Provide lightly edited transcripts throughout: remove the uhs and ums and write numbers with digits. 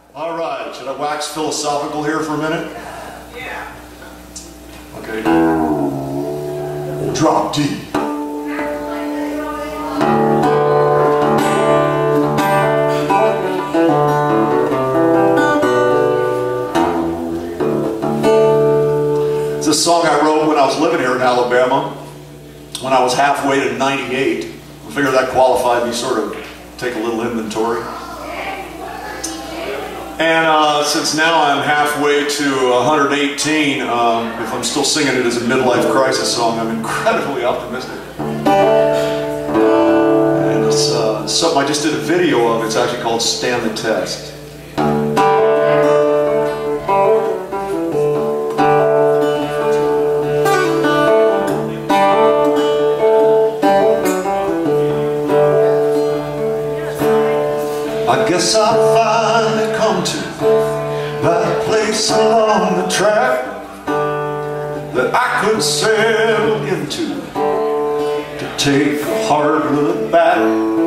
All right, should I wax philosophical here for a minute? Yeah. Okay. Drop D. It's a song I wrote when I was living here in Alabama, when I was halfway to 98. I figured that qualified me sort of take a little inventory. And since now I'm halfway to 118, if I'm still singing it as a midlife crisis song, I'm incredibly optimistic. And it's something I just did a video of. It's actually called Stand the Test. I guess I finally come to that place along the track that I could settle into to take a hard look back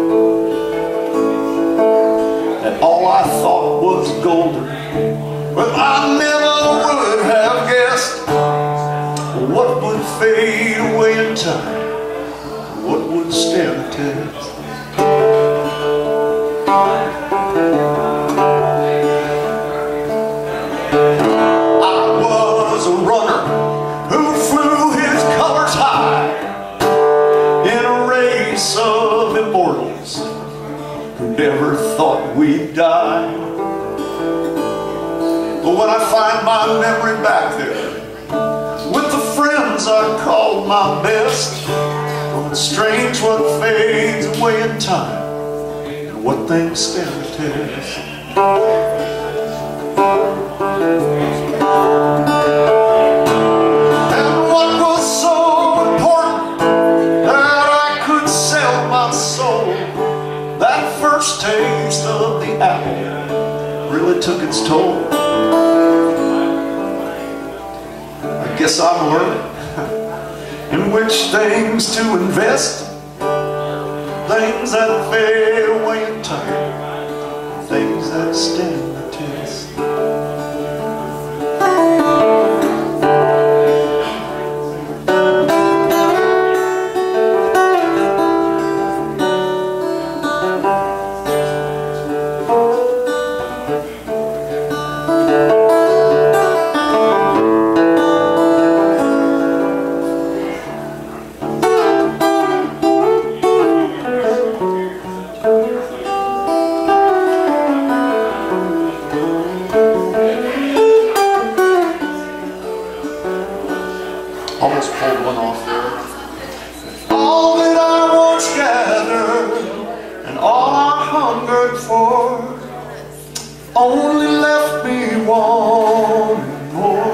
at all I thought was golden. Well, I never would have guessed what would fade away in time, what would stand the test. I was a runner who flew his colors high in a race of immortals who never thought we'd die. But when I find my memory back there with the friends I called my best, well, it's strange what fades away in time, what things stand the test. And what was so important that I could sell my soul? That first taste of the apple really took its toll. I guess I'm learning in which things to invest, things that fade away in time, things that stand the test. Almost pulled one off there. All that I once gathered and all I hungered for only left me wanting more.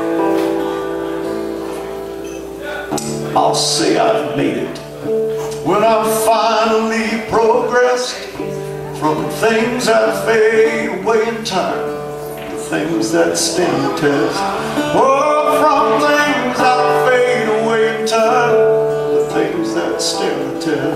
I'll say I've made it when I've finally progressed from the things that fade away in time, the things that stand the test. Oh, from things that fade away in time, the things that stand the test.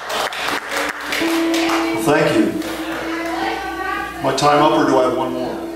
Thank you. My time up, or do I have one more?